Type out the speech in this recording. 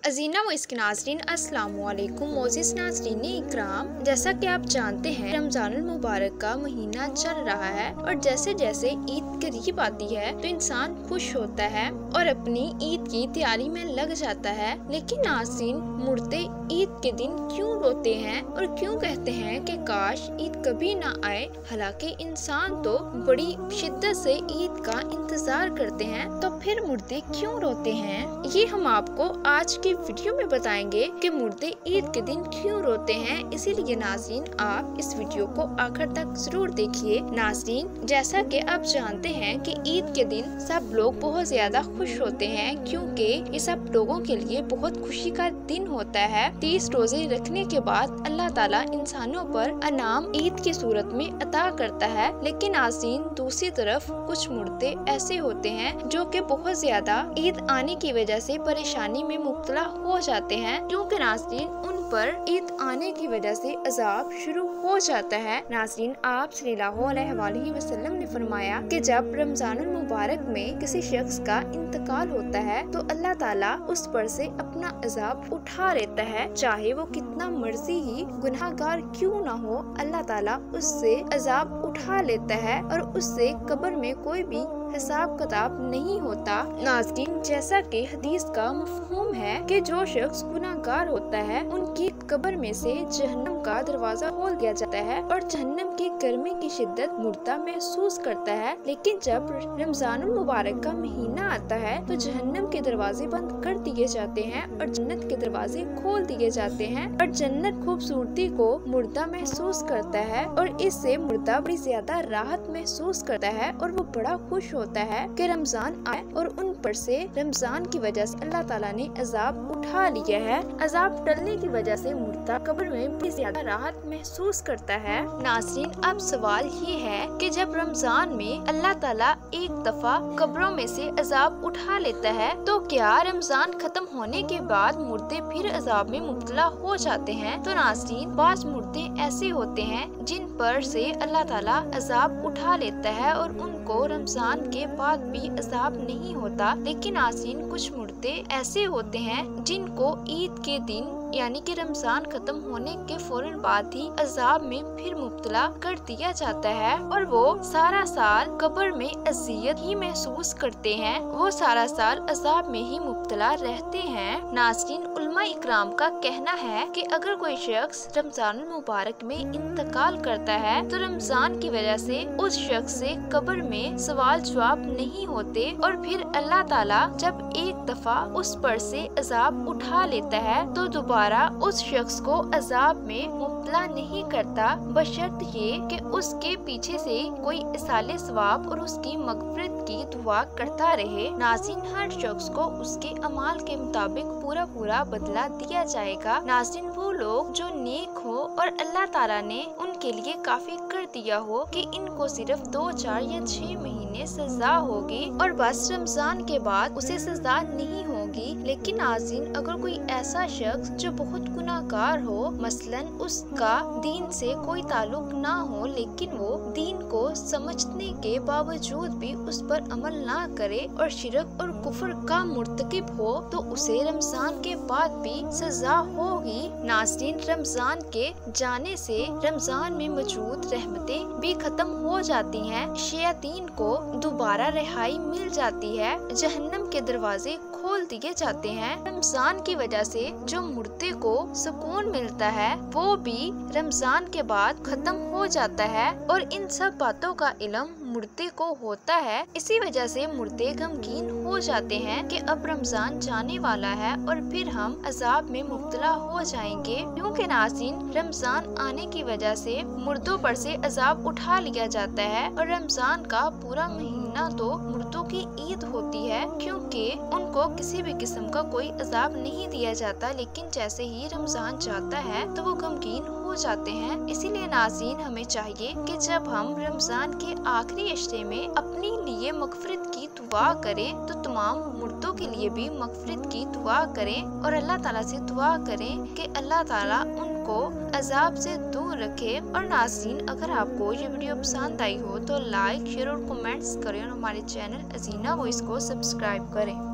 अजीना व इसके नाज़रीन अस्सलाम वालेकुम। मोज़िज़ नाज़रीन इकराम, जैसा कि आप जानते हैं रमज़ानुल मुबारक का महीना चल रहा है और जैसे जैसे ईद करीब आती है तो इंसान खुश होता है और अपनी ईद की तैयारी में लग जाता है। लेकिन नाज़रीन, मुर्दे ईद के दिन क्यों रोते हैं और क्यों कहते हैं कि काश ईद कभी ना आए। हालांकि इंसान तो बड़ी शिद्दत से ईद का इंतजार करते हैं, तो फिर मुर्दे क्यों रोते हैं, ये हम आपको आज की वीडियो में बताएंगे कि मुर्दे ईद के दिन क्यों रोते हैं। इसीलिए नाज़रीन, आप इस वीडियो को आखिर तक जरूर देखिए। नाज़रीन, जैसा कि आप जानते हैं कि ईद के दिन सब लोग बहुत ज्यादा खुश होते हैं, क्योंकि ये सब लोगों के लिए बहुत खुशी का दिन होता है। 30 रोजे रखने के बाद अल्लाह ताला इंसानों पर अनाम ईद की सूरत में अता करता है। लेकिन नाज़रीन, दूसरी तरफ कुछ मुर्दे ऐसे होते हैं जो कि बहुत ज्यादा ईद आने की वजह से परेशानी में मुब्तला हो जाते हैं, क्योंकि नाज़रीन उन पर ईद आने की वजह से अजाब शुरू हो जाता है। नाज़रीन, आप सल्लल्लाहु अलैहि वसल्लम ने फरमाया कि जब रमजानुल मुबारक में किसी शख्स का इंतकाल होता है तो अल्लाह ताला उस पर से अपना अजाब उठा लेता है, चाहे वो कितना मर्जी ही गुनाहगार क्यों ना हो। अल्लाह ताला उससे अजाब उठा लेता है और उससे कब्र में कोई भी हिसाब किताब नहीं होता। नाज़रीन, जैसा कि हदीस का मफ़हूम है कि जो शख्स गुनाहगार होता है उनकी कब्र में से जहन्नम का दरवाजा खोल दिया जाता है और जहन्नम की गर्मी की शिद्दत मुर्दा महसूस करता है। लेकिन जब रमजानुल मुबारक का महीना आता है तो जहन्नम के दरवाजे बंद कर दिए जाते हैं और जन्नत के दरवाजे खोल दिए जाते हैं और जन्नत खूबसूरती को मुर्दा महसूस करता है और इससे मुर्दा बड़ी ज्यादा राहत महसूस करता है और वो बड़ा खुश होता है कि रमजान आए और उन पर से रमजान की वजह से अल्लाह ताला ने अजाब उठा लिया है। अजाब टलने की वजह से मुर्दा कब्र में बड़ी ज्यादा राहत महसूस करता है। नाज़रीन, अब सवाल ये है कि जब रमजान में अल्लाह ताला एक दफा कब्रों में से अजाब उठा लेता है तो क्या रमजान खत्म होने के बाद मुर्दे फिर अजाब में मुब्तला हो जाते हैं? तो नाज़रीन, बाज़ मुर्दे ऐसे होते हैं जिन पर से अल्लाह ताला अजाब उठा लेता है और उनको रमजान के बाद भी अजाब नहीं होता। लेकिन नाज़रीन, कुछ मुर्दे ऐसे होते हैं जिनको ईद के दिन यानी कि रमजान खत्म होने के फौरन बाद ही अजाब में फिर मुब्तला कर दिया जाता है और वो सारा साल कब्र में अज़ियत ही महसूस करते हैं, वो सारा साल अजाब में ही मुब्तला रहते हैं। नाज़रीन, उलमा इकराम का कहना है कि अगर कोई शख्स रमजानुल मुबारक में इंतकाल करता है तो रमजान की वजह से उस शख्स से कब्र में सवाल जवाब नहीं होते और फिर अल्लाह ताला जब एक दफा उस पर से अजाब उठा लेता है तो दोबारा उस शख्स को अजाब में मुब्तला नहीं करता, बशर्त ये कि उसके पीछे से कोई इसाले सवाब और उसकी मगफिरत की दुआ करता रहे। नाज़रीन, हर शख्स को उसके अमाल के मुताबिक पूरा पूरा बदला दिया जाएगा। नाज़रीन, वो लोग जो नेक हो और अल्लाह ताला ने उनके लिए काफी कर दिया हो कि इनको सिर्फ 2, 4 या 6 महीने सजा होगी और बस रमजान के बाद उसे सजा नहीं होगी। लेकिन नाज़रीन, अगर कोई ऐसा शख्स जो बहुत गुनाहगार हो, मसलन उसका दीन से कोई ताल्लुक ना हो, लेकिन वो दीन को समझने के बावजूद भी उस पर अमल ना करे और शिरक और कुफ्र का मुर्तकिब हो, तो उसे रमजान के बाद भी सजा होगी। नाज़रीन, रमजान के जाने से रमजान में मौजूद रहमतें भी खत्म हो जाती हैं, शयातीन को दोबारा रिहाई मिल जाती है, जहन्नम के दरवाजे खोल दिए जाते हैं। रमजान की वजह से जो मुर्दे को सुकून मिलता है वो भी रमजान के बाद खत्म हो जाता है और इन सब बातों का इल्म मुर्दे को होता है। इसी वजह से मुर्दे गमगीन हो जाते हैं कि अब रमजान जाने वाला है और फिर हम अजाब में मुब्तला हो जाएंगे, क्योंकि नाज़रीन रमजान आने की वजह से मुर्दों पर से अजाब उठा लिया जाता है और रमजान का पूरा महीना तो मुर्दों की ईद होती है, क्योंकि उनको किसी भी किस्म का कोई अजाब नहीं दिया जाता। लेकिन जैसे ही रमजान जाता है तो वो गमगीन हो जाते हैं। इसीलिए नाज़रीन, हमें चाहिए कि जब हम रमजान के आखिरी अशरे में अपने लिए मगफिरत की दुआ करें तो तमाम मुर्दों के लिए भी मगफिरत की दुआ करें और अल्लाह ताला से दुआ करें कि अल्लाह ताला उनको अजाब से दूर रखे। और नाज़रीन, अगर आपको ये वीडियो पसंद आई हो तो लाइक, शेयर और कमेंट्स करें और हमारे चैनल अजीना वॉइस को सब्सक्राइब करें।